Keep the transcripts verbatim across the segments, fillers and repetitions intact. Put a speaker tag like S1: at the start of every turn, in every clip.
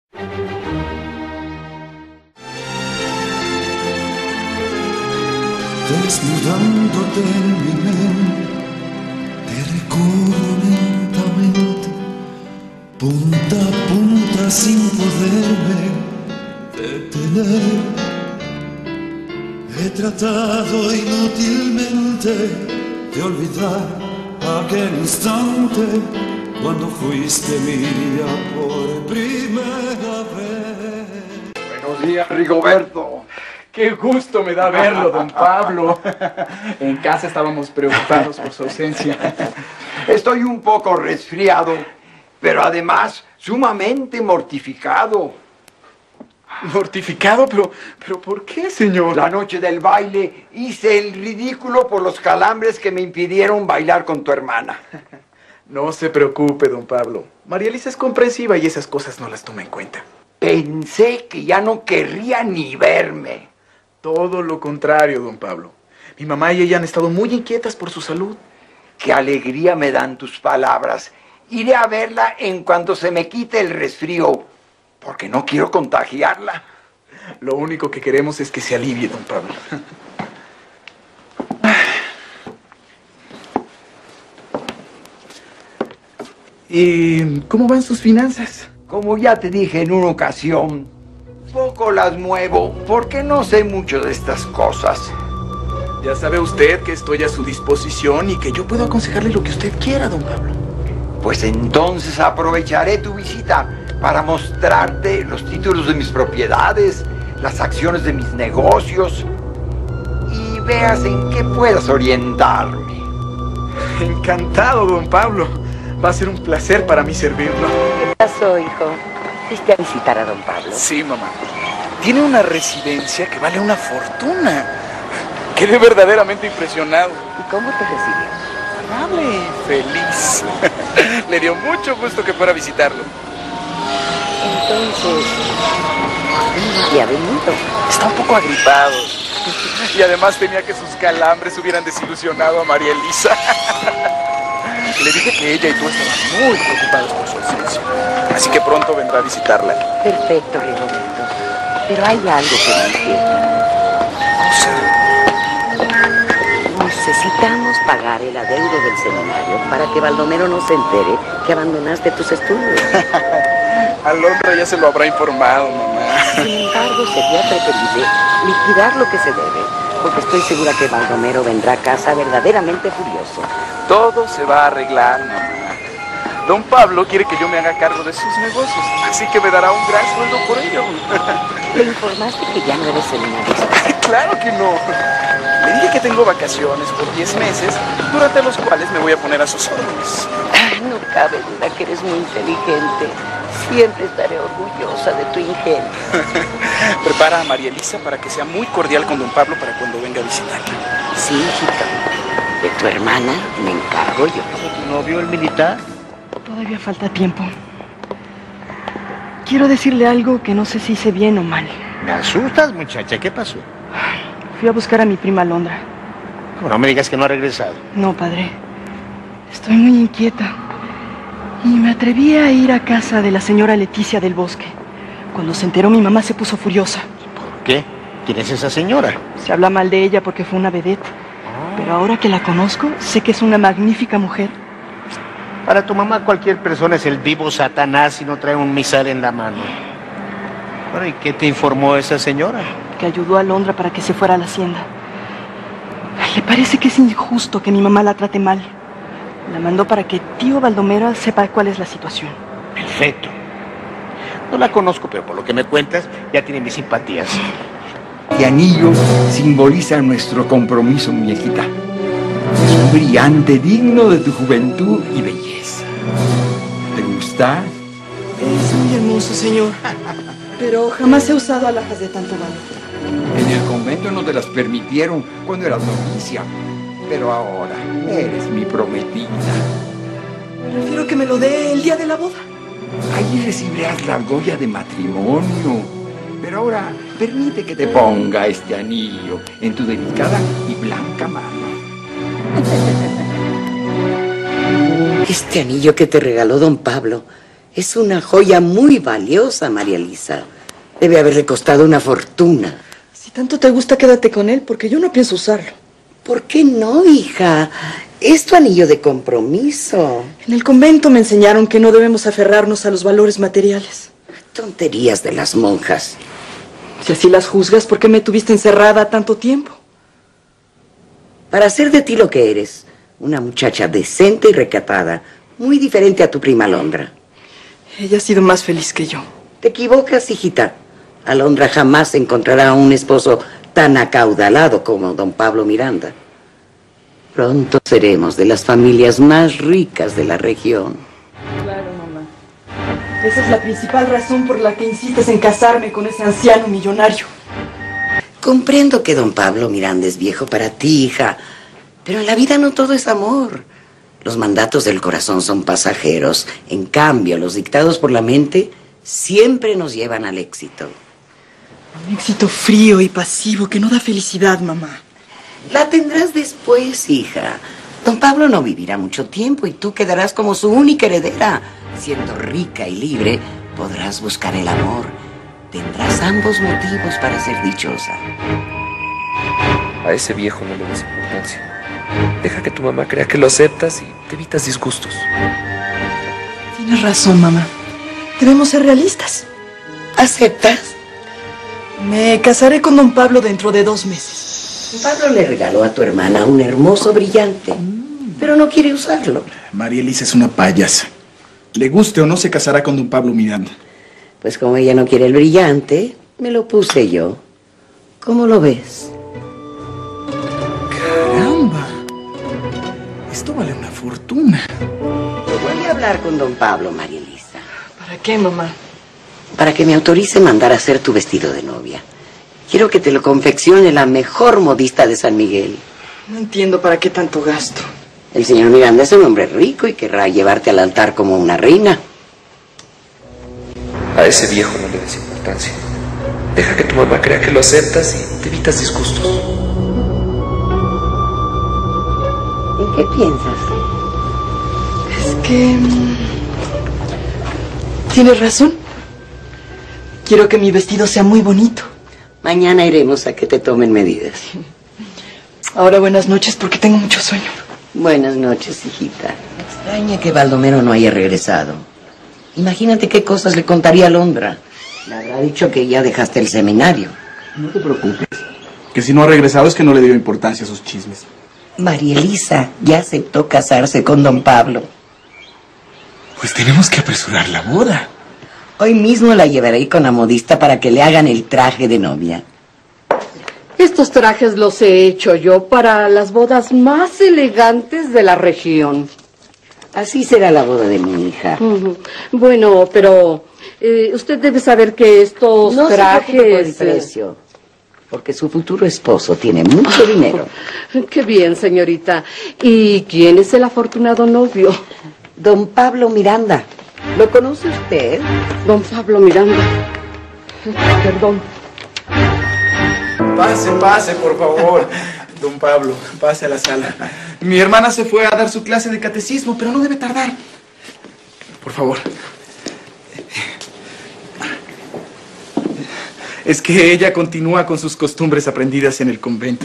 S1: Desnudándote en mi mente, te recorro lentamente, punta a punta sin poderme detener. He tratado inútilmente de olvidar aquel instante cuando fuiste mía por primera vez.
S2: Buenos días, Rigoberto.
S3: Qué gusto me da verlo, don Pablo. En casa estábamos preocupados por su ausencia.
S2: Estoy un poco resfriado, pero además sumamente mortificado.
S3: ¿Mortificado? Pero, pero ¿por qué, señor?
S2: La noche del baile hice el ridículo por los calambres que me impidieron bailar con tu hermana.
S3: No se preocupe, don Pablo. María Elisa es comprensiva y esas cosas no las toma en cuenta.
S2: Pensé que ya no querría ni verme.
S3: Todo lo contrario, don Pablo. Mi mamá y ella han estado muy inquietas por su salud.
S2: Qué alegría me dan tus palabras. Iré a verla en cuanto se me quite el resfrío, porque no quiero contagiarla.
S3: Lo único que queremos es que se alivie, don Pablo. ¿Y cómo van sus finanzas?
S2: Como ya te dije en una ocasión, poco las muevo porque no sé mucho de estas cosas.
S3: Ya sabe usted que estoy a su disposición y que yo puedo aconsejarle lo que usted quiera, don Pablo.
S2: Pues entonces aprovecharé tu visita para mostrarte los títulos de mis propiedades, las acciones de mis negocios y veas en qué puedas orientarme.
S3: Encantado, don Pablo. Va a ser un placer para mí servirlo.
S4: ¿Qué pasó, hijo? ¿Fuiste a visitar a don Pablo?
S3: Sí, mamá. Tiene una residencia que vale una fortuna. Quedé verdaderamente impresionado.
S4: ¿Y cómo te recibió?
S3: Amable, feliz. Le dio mucho gusto que fuera a visitarlo.
S4: Entonces, ¿por qué ha venido?
S3: Está un poco agripado. Y además temía que sus calambres hubieran desilusionado a María Elisa. Le dije que ella y tú estaban muy preocupados por su ausencia. Así que pronto vendrá a visitarla.
S4: Perfecto, Rigoberto. Pero hay algo que me inquieta.
S3: O sea,
S4: necesitamos pagar el adeudo del seminario para que Baldomero no se entere que abandonaste tus estudios.
S3: Alondra ya se lo habrá informado, mamá.
S4: Sin embargo, sería preferible liquidar lo que se debe, porque estoy segura que Baldomero vendrá a casa verdaderamente furioso.
S3: Todo se va a arreglar, mamá. Don Pablo quiere que yo me haga cargo de sus negocios, así que me dará un gran sueldo por ello.
S4: ¿Le informaste que ya no eres seminarista?
S3: ¡Claro que no! Le dije que tengo vacaciones por diez meses, durante los cuales me voy a poner a sus órdenes.
S4: Ay, no cabe duda que eres muy inteligente. Siempre estaré orgullosa de tu ingenio.
S3: Prepara a María Elisa para que sea muy cordial con don Pablo para cuando venga a visitarla.
S4: Sí, hijita. De tu hermana me encargo yo.
S5: ¿Tu novio, el militar?
S6: Todavía falta tiempo. Quiero decirle algo que no sé si hice bien o mal.
S5: Me asustas, muchacha. ¿Qué pasó?
S6: Fui a buscar a mi prima Alondra.
S5: No me digas que no ha regresado.
S6: No, padre. Estoy muy inquieta. Y me atreví a ir a casa de la señora Leticia del Bosque. Cuando se enteró, mi mamá se puso furiosa.
S5: ¿Por qué? ¿Quién es esa señora?
S6: Se habla mal de ella porque fue una vedette. Pero ahora que la conozco, sé que es una magnífica mujer.
S5: Para tu mamá cualquier persona es el vivo Satanás si no trae un misal en la mano. Bueno, ¿y qué te informó esa señora?
S6: Que ayudó a Alondra para que se fuera a la hacienda. Le parece que es injusto que mi mamá la trate mal. La mandó para que tío Baldomero sepa cuál es la situación.
S5: Perfecto. No la conozco, pero por lo que me cuentas, ya tiene mis simpatías.
S2: Este anillo simboliza nuestro compromiso, muñequita. Es un brillante digno de tu juventud y belleza. ¿Te gusta?
S6: Es muy hermoso, señor. Pero jamás he usado alhajas de tanto valor.
S2: En el convento no te las permitieron cuando eras novicia. Pero ahora eres mi prometida.
S6: Prefiero que me lo dé el día de la boda.
S2: Allí recibirás la argolla de matrimonio. Pero ahora permite que te ponga este anillo en tu delicada y blanca mano.
S4: Este anillo que te regaló don Pablo Es una joya muy valiosa, María Elisa. Debe haberle costado una fortuna.
S6: Si tanto te gusta, quédate con él, porque yo no pienso usarlo.
S4: ¿Por qué no, hija? Es tu anillo de compromiso.
S6: En el convento me enseñaron que no debemos aferrarnos a los valores materiales.
S4: Tonterías de las monjas.
S6: Si así las juzgas, ¿por qué me tuviste encerrada tanto tiempo?
S4: Para hacer de ti lo que eres, una muchacha decente y recatada, muy diferente a tu prima Alondra.
S6: Ella ha sido más feliz que yo.
S4: Te equivocas, hijita. Alondra jamás encontrará un esposo tan acaudalado como don Pablo Miranda. Pronto seremos de las familias más ricas de la región.
S6: Claro, mamá. Esa es la principal razón por la que insistes en casarme con ese anciano millonario.
S4: Comprendo que don Pablo Miranda es viejo para ti, hija, pero en la vida no todo es amor. Los mandatos del corazón son pasajeros. En cambio, los dictados por la mente siempre nos llevan al éxito.
S6: Un éxito frío y pasivo que no da felicidad, mamá.
S4: La tendrás después, hija. Don Pablo no vivirá mucho tiempo y tú quedarás como su única heredera. Siendo rica y libre, podrás buscar el amor. Tendrás ambos motivos para ser dichosa.
S7: A ese viejo no le des importancia. Deja que tu mamá crea que lo aceptas y te evitas disgustos.
S6: Tienes razón, mamá. Debemos ser realistas.
S4: ¿Aceptas?
S6: Me casaré con don Pablo dentro de dos meses.
S4: Don Pablo le regaló a tu hermana un hermoso brillante, pero no quiere usarlo.
S3: María Elisa es una payasa. Le guste o no, se casará con don Pablo Miranda.
S4: Pues como ella no quiere el brillante, me lo puse yo. ¿Cómo lo ves?
S3: ¡Caramba! Esto vale una fortuna.
S4: Voy a hablar con don Pablo, María Elisa.
S6: ¿Para qué, mamá?
S4: Para que me autorice mandar a hacer tu vestido de novia. Quiero que te lo confeccione la mejor modista de San Miguel.
S6: No entiendo para qué tanto gasto.
S4: El señor Miranda es un hombre rico y querrá llevarte al altar como una reina.
S7: A ese viejo no le des importancia. Deja que tu mamá crea que lo aceptas y te evitas disgustos.
S4: ¿En qué piensas?
S6: Es que... mm, tienes razón. Quiero que mi vestido sea muy bonito.
S4: Mañana iremos a que te tomen medidas.
S6: Ahora buenas noches porque tengo mucho sueño.
S4: Buenas noches, hijita. Me extraña que Baldomero no haya regresado. Imagínate qué cosas le contaría a Alondra. Le habrá dicho que ya dejaste el seminario.
S3: No te preocupes. Que si no ha regresado es que no le dio importancia a sus chismes.
S4: María Elisa ya aceptó casarse con don Pablo.
S3: Pues tenemos que apresurar la boda.
S4: Hoy mismo la llevaré con la modista para que le hagan el traje de novia.
S8: Estos trajes los he hecho yo para las bodas más elegantes de la región.
S4: Así será la boda de mi hija.
S8: Ujú. Bueno, pero eh, usted debe saber que estos
S4: No
S8: trajes...
S4: se preocupe por el precio, porque su futuro esposo tiene mucho dinero.
S8: Qué bien, señorita. ¿Y quién es el afortunado novio?
S4: Don Pablo Miranda. ¿Lo conoce usted?
S8: Don Pablo Miranda. Perdón.
S3: Pase, pase, por favor. Don Pablo, pase a la sala. Mi hermana se fue a dar su clase de catecismo, pero no debe tardar. Por favor. Es que ella continúa con sus costumbres aprendidas en el convento.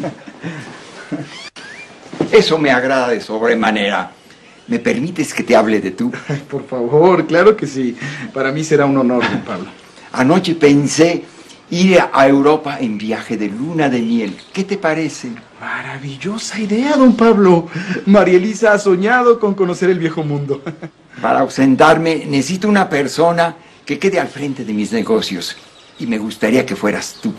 S2: Eso me agrada de sobremanera. ¿Me permites que te hable de tú?
S3: Por favor, claro que sí. Para mí será un honor, don Pablo.
S2: Anoche pensé ir a Europa en viaje de luna de miel. ¿Qué te parece?
S3: Maravillosa idea, don Pablo. María Elisa ha soñado con conocer el viejo mundo.
S2: Para ausentarme necesito una persona que quede al frente de mis negocios. Y me gustaría que fueras tú.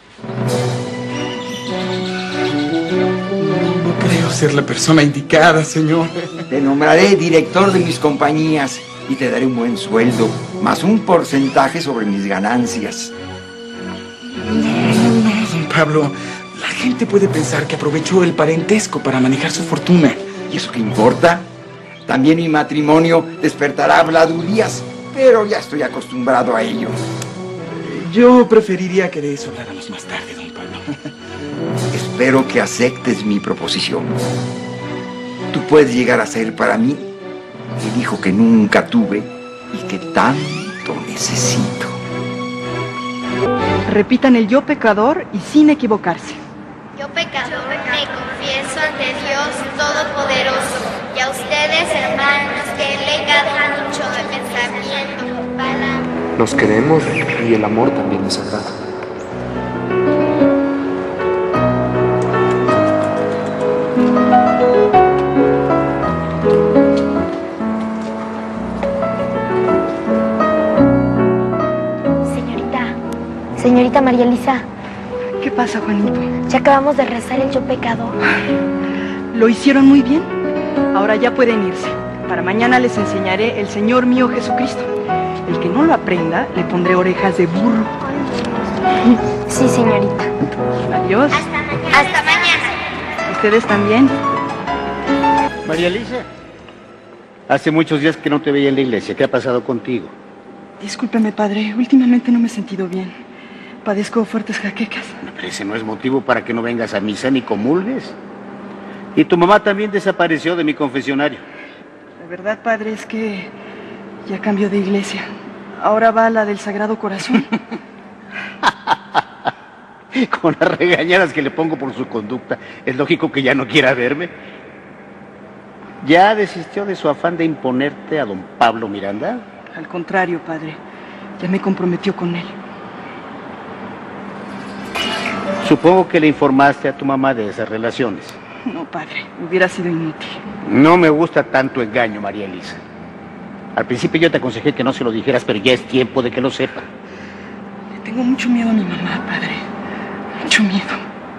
S3: No creo ser la persona indicada, señor.
S2: Te nombraré director de mis compañías y te daré un buen sueldo, más un porcentaje sobre mis ganancias.
S3: Don Pablo, la gente puede pensar que aprovechó el parentesco para manejar su fortuna.
S2: ¿Y eso qué importa? También mi matrimonio despertará habladurías, pero ya estoy acostumbrado a ello.
S3: Yo preferiría que de eso habláramos más tarde, don Pablo.
S2: Espero que aceptes mi proposición. Tú puedes llegar a ser para mí el hijo que nunca tuve y que tanto necesito.
S6: Repitan el yo pecador y sin equivocarse.
S9: Yo pecador me confieso ante Dios Todopoderoso y a ustedes, hermanos, que he legado mucho de pensamiento, por palabra.
S7: Nos queremos y el amor también es sagrado.
S9: Señorita, señorita María Elisa.
S6: ¿Qué pasa, Juanito?
S9: Ya acabamos de rezar el yo pecador.
S6: Lo hicieron muy bien. Ahora ya pueden irse. Para mañana les enseñaré el Señor mío Jesucristo. El que no lo aprenda, le pondré orejas de burro.
S9: Sí, señorita.
S6: Adiós.
S9: Hasta mañana. Hasta mañana.
S6: Ustedes también.
S5: María Elisa, hace muchos días que no te veía en la iglesia. ¿Qué ha pasado contigo?
S6: Discúlpeme, padre. Últimamente no me he sentido bien. Padezco fuertes jaquecas.
S5: Pero ese no es motivo para que no vengas a misa ni comulgues. Y tu mamá también desapareció de mi confesionario.
S6: La verdad, padre, es que ya cambió de iglesia. Ahora va a la del Sagrado Corazón.
S5: Con las regañadas que le pongo por su conducta, es lógico que ya no quiera verme. ¿Ya desistió de su afán de imponerte a don Pablo Miranda?
S6: Al contrario, padre. Ya me comprometió con él.
S5: Supongo que le informaste a tu mamá de esas relaciones.
S6: No, padre. Hubiera sido inútil.
S5: No me gusta tanto engaño, María Elisa. Al principio yo te aconsejé que no se lo dijeras, pero ya es tiempo de que lo sepa.
S6: Le tengo mucho miedo a mi mamá, padre. Mucho miedo.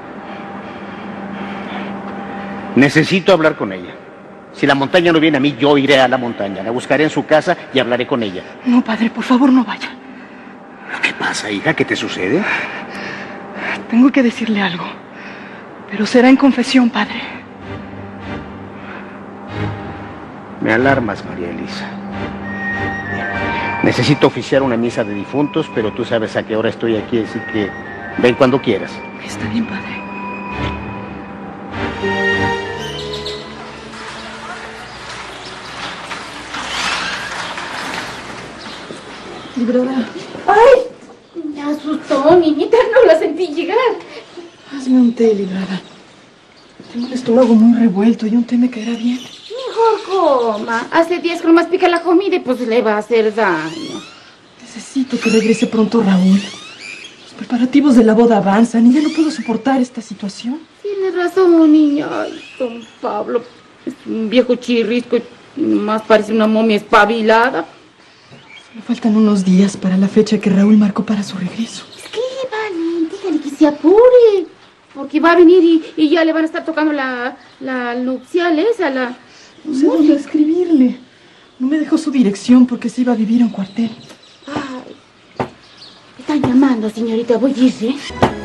S5: Necesito hablar con ella. Si la montaña no viene a mí, yo iré a la montaña. La buscaré en su casa y hablaré con ella.
S6: No, padre, por favor, no vaya.
S5: ¿Qué pasa, hija? ¿Qué te sucede?
S6: Tengo que decirle algo. Pero será en confesión, padre.
S5: Me alarmas, María Elisa. Necesito oficiar una misa de difuntos, pero tú sabes a qué hora estoy aquí, así que ven cuando quieras.
S6: Está bien, padre. Librada,
S8: ¡Ay! Me asustó, niñita, no la sentí llegar.
S6: hazme un té, Librada. Tengo el estómago muy revuelto y un té me caerá bien.
S8: Mejor coma. Hace días que nomás pica la comida y pues le va a hacer daño.
S6: Necesito que regrese pronto Raúl. Los preparativos de la boda avanzan y ya no puedo soportar esta situación.
S8: Tiene razón, niña. Ay, don Pablo es un viejo chirrisco y más parece una momia espabilada.
S6: Me faltan unos días para la fecha que Raúl marcó para su regreso.
S8: Escríbale, dígale que se apure. Porque va a venir y, y ya le van a estar tocando la, la nupcial esa, la...
S6: No sé dónde escribirle. No me dejó su dirección porque se iba a vivir a un cuartel.
S8: Ay, me están llamando, señorita. Voy a irse.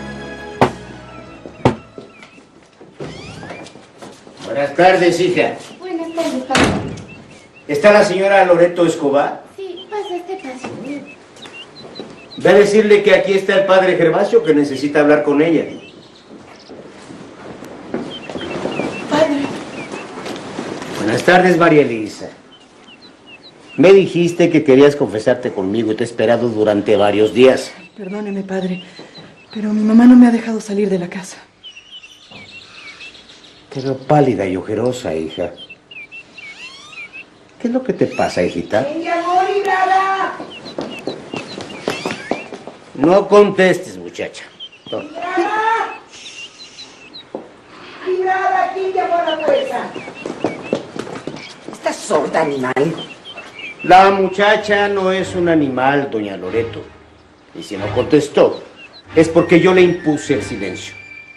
S5: Buenas tardes, hija.
S8: Buenas tardes, padre.
S5: ¿Está la señora Loreto Escobar?
S8: Sí, pasa este paso.
S5: Ve a decirle que aquí está el padre Gervasio, que necesita hablar con ella.
S6: Padre.
S5: Buenas tardes, María Elisa. Me dijiste que querías confesarte conmigo y te he esperado durante varios días.
S6: Perdóneme, padre, pero mi mamá no me ha dejado salir de la casa.
S5: Te veo pálida y ojerosa, hija. ¿Qué es lo que te pasa, hijita? No contestes, muchacha. No.
S4: Librada, ¿quién llamó a la puerta? ¿Estás sorda, animal?
S5: La muchacha no es un animal, doña Loreto. Y si no contestó, es porque yo le impuse el silencio.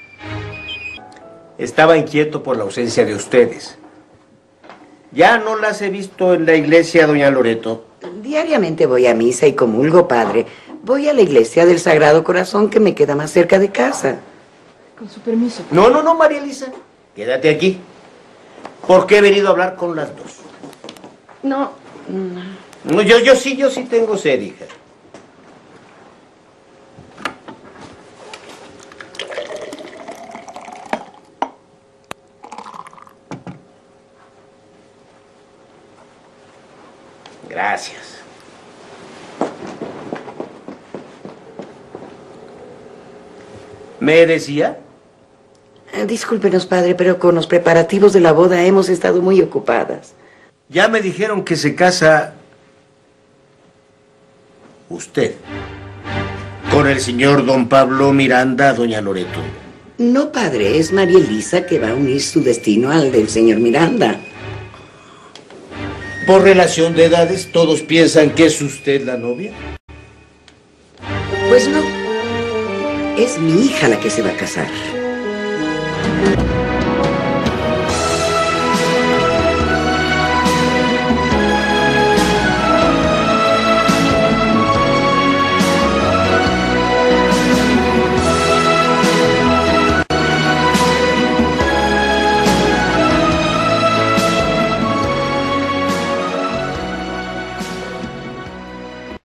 S5: Estaba inquieto por la ausencia de ustedes. Ya no las he visto en la iglesia, doña Loreto.
S4: Diariamente voy a misa y comulgo, padre. Voy a la iglesia del Sagrado Corazón, que me queda más cerca de casa.
S6: Con su permiso.
S5: No, no, no, María Elisa. Quédate aquí. Porque he venido a hablar con las dos.
S8: No,
S5: No, yo, yo sí, yo sí tengo sed, hija. Gracias. ¿Me decía?
S4: Eh, Discúlpenos, padre, pero con los preparativos de la boda hemos estado muy ocupadas.
S5: Ya me dijeron que se casa usted con el señor don Pablo Miranda, doña Loreto.
S4: No, padre, es María Elisa que va a unir su destino al del señor Miranda.
S5: Por relación de edades, todos piensan que es usted la novia.
S4: Pues no, es mi hija la que se va a casar.